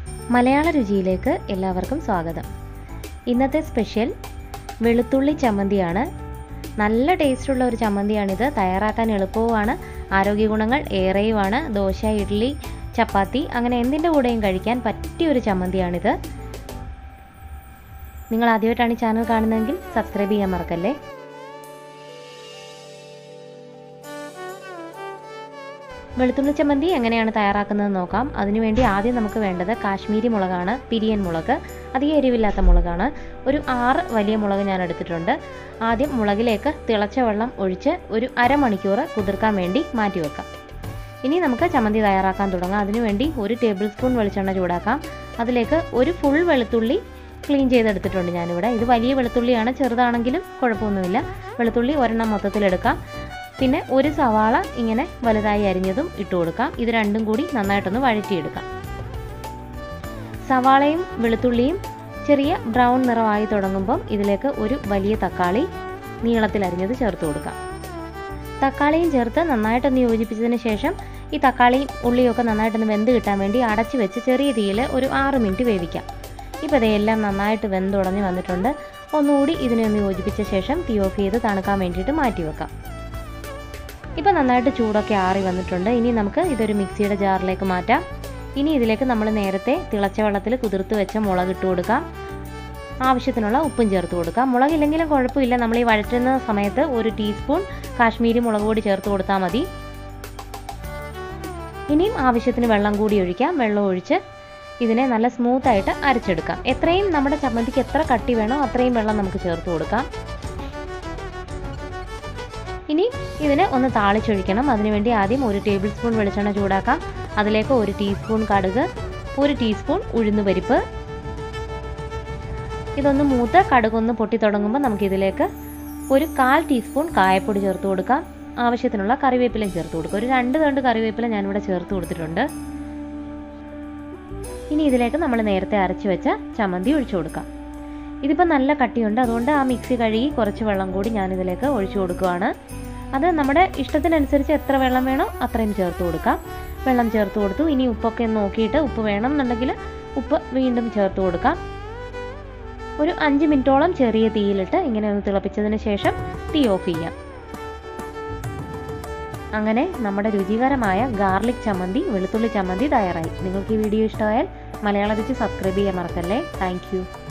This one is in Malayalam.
മലയാള രുചിയിലേക്ക് എല്ലാവർക്കും സ്വാഗതം. ഇന്നത്തെ സ്പെഷ്യൽ വെളുത്തുള്ളി ചമ്മന്തിയാണ്. നല്ല ടേസ്റ്റുള്ള ഒരു ചമ്മന്തിയാണിത്. തയ്യാറാക്കാൻ എളുപ്പവുമാണ്, ആരോഗ്യ ഗുണങ്ങൾ ഏറെയുമാണ്. ദോശ, ഇഡ്ഡലി, ചപ്പാത്തി അങ്ങനെ എന്തിൻ്റെ കൂടെയും കഴിക്കാൻ പറ്റിയ ഒരു ചമ്മന്തിയാണിത്. നിങ്ങൾ ആദ്യമായിട്ടാണ് ഈ ചാനൽ കാണുന്നതെങ്കിൽ സബ്സ്ക്രൈബ് ചെയ്യാൻ മറക്കല്ലേ. വെളുത്തുള്ളി ചമ്മന്തി എങ്ങനെയാണ് തയ്യാറാക്കുന്നത് നോക്കാം. അതിനുവേണ്ടി ആദ്യം നമുക്ക് വേണ്ടത് കാശ്മീരി മുളകാണ്, പിരിയൻ മുളക്. അധികം എരിവില്ലാത്ത മുളകാണ്. ഒരു 6 വലിയ മുളക് ഞാൻ എടുത്തിട്ടുണ്ട്. ആദ്യം മുളകിലേക്ക് തിളച്ച വെള്ളം ഒഴിച്ച് ഒരു അരമണിക്കൂർ കുതിർക്കാൻ വേണ്ടി മാറ്റി വെക്കാം. ഇനി നമുക്ക് ചമ്മന്തി തയ്യാറാക്കാൻ തുടങ്ങാം. അതിനുവേണ്ടി 1 ടേബിൾ സ്പൂൺ വെളിച്ചെണ്ണ ചൂടാക്കാം. അതിലേക്ക് ഒരു ഫുൾ വെളുത്തുള്ളി ക്ലീൻ ചെയ്തെടുത്തിട്ടുണ്ട് ഞാനിവിടെ. ഇത് വലിയ വെളുത്തുള്ളിയാണ്, ചെറുതാണെങ്കിലും കുഴപ്പമൊന്നുമില്ല. വെളുത്തുള്ളി ഒരെണ്ണം മൊത്തത്തിലെടുക്കാം. പിന്നെ ഒരു സവാള ഇങ്ങനെ വലുതായി അരിഞ്ഞതും ഇട്ട് കൊടുക്കാം. ഇത് രണ്ടും കൂടി നന്നായിട്ടൊന്ന് വഴറ്റിയെടുക്കാം. സവാളയും വെളുത്തുള്ളിയും ചെറിയ ബ്രൗൺ നിറമായി തുടങ്ങുമ്പം ഇതിലേക്ക് ഒരു വലിയ തക്കാളി നീളത്തിൽ അരിഞ്ഞത് ചേർത്ത് കൊടുക്കാം. തക്കാളിയും ചേർത്ത് നന്നായിട്ടൊന്ന് യോജിപ്പിച്ചതിന് ശേഷം ഈ തക്കാളിയും ഉള്ളിയൊക്കെ നന്നായിട്ടൊന്ന് വെന്ത് കിട്ടാൻ വേണ്ടി അടച്ചു വെച്ച് ചെറിയ തീയിൽ ഒരു 6 മിനിറ്റ് വേവിക്കാം. ഇപ്പോൾ ഇതെല്ലാം നന്നായിട്ട് വെന്തുടഞ്ഞ് വന്നിട്ടുണ്ട്. ഒന്നുകൂടി ഇതിനെ ഒന്ന് യോജിപ്പിച്ച ശേഷം തീ ഓഫ് ചെയ്ത് തണുക്കാൻ വേണ്ടിയിട്ട് മാറ്റി വെക്കാം. ഇപ്പോൾ നന്നായിട്ട് ചൂടൊക്കെ ആറി വന്നിട്ടുണ്ട്. ഇനി നമുക്ക് ഇതൊരു മിക്സിയുടെ ജാറിലേക്ക് മാറ്റാം. ഇനി ഇതിലേക്ക് നമ്മൾ നേരത്തെ തിളച്ച വെള്ളത്തിൽ കുതിർത്ത് വെച്ച മുളക് ഇട്ട് കൊടുക്കാം. ആവശ്യത്തിനുള്ള ഉപ്പും ചേർത്ത് കൊടുക്കാം. മുളകില്ലെങ്കിലും കുഴപ്പമില്ല. നമ്മൾ ഈ വഴറ്റുന്ന സമയത്ത് 1 ടീസ്പൂൺ കാശ്മീരി മുളക് പൊടി ചേർത്ത് കൊടുത്താൽ മതി. ഇനിയും ആവശ്യത്തിന് വെള്ളം കൂടി ഒഴിക്കാം. വെള്ളം ഒഴിച്ച് ഇതിനെ നല്ല സ്മൂത്തായിട്ട് അരച്ചെടുക്കാം. എത്രയും നമ്മുടെ ചമ്മന്തിക്ക് എത്ര കട്ടി വേണോ അത്രയും വെള്ളം നമുക്ക് ചേർത്ത് കൊടുക്കാം. ഇനി ഇതിനെ ഒന്ന് താളിച്ചൊഴിക്കണം. അതിനുവേണ്ടി ആദ്യം 1 ടേബിൾ സ്പൂൺ വെളിച്ചെണ്ണ ചൂടാക്കാം. അതിലേക്ക് 1 ടീസ്പൂൺ കടുക്, 1 ടീസ്പൂൺ ഉഴുന്നുപരിപ്പ്. ഇതൊന്ന് മൂത്ത് കടുകൊന്ന് പൊട്ടി തുടങ്ങുമ്പോൾ നമുക്കിതിലേക്ക് ഒരു 1/4 ടീസ്പൂൺ കായപ്പൊടി ചേർത്ത് കൊടുക്കാം. ആവശ്യത്തിനുള്ള കറിവേപ്പിലയും ചേർത്ത് കൊടുക്കുക. ഒരു 2 തണ്ട് കറിവേപ്പില ഞാനിവിടെ ചേർത്ത് കൊടുത്തിട്ടുണ്ട്. ഇനി ഇതിലേക്ക് നമ്മൾ നേരത്തെ അരച്ച് വെച്ച ചമ്മന്തി ഒഴിച്ചു കൊടുക്കാം. ഇതിപ്പോൾ നല്ല കട്ടിയുണ്ട്, അതുകൊണ്ട് ആ മിക്സി കഴുകി കുറച്ച് വെള്ളം കൂടി ഞാനിതിലേക്ക് ഒഴിച്ചു കൊടുക്കുകയാണ്. അത് നമ്മുടെ ഇഷ്ടത്തിനനുസരിച്ച് എത്ര വെള്ളം വേണോ അത്രയും ചേർത്ത് കൊടുക്കാം. വെള്ളം ചേർത്ത് കൊടുത്തു. ഇനി ഉപ്പൊക്കെ നോക്കിയിട്ട് ഉപ്പ് വേണം എന്നുണ്ടെങ്കിൽ ഉപ്പ് വീണ്ടും ചേർത്ത് കൊടുക്കാം. ഒരു 5 മിനിറ്റോളം ചെറിയ തീയിലിട്ട് ഇങ്ങനെ ഒന്ന് തിളപ്പിച്ചതിന് ശേഷം തീ ഓഫ് ചെയ്യാം. അങ്ങനെ നമ്മുടെ രുചികരമായ ഗാർലിക് ചമ്മന്തി, വെളുത്തുള്ളി ചമ്മന്തി തയ്യാറായി. നിങ്ങൾക്ക് ഈ വീഡിയോ ഇഷ്ടമായാൽ മലയാള രുചി സബ്സ്ക്രൈബ് ചെയ്യാൻ മറക്കല്ലേ. Thank U.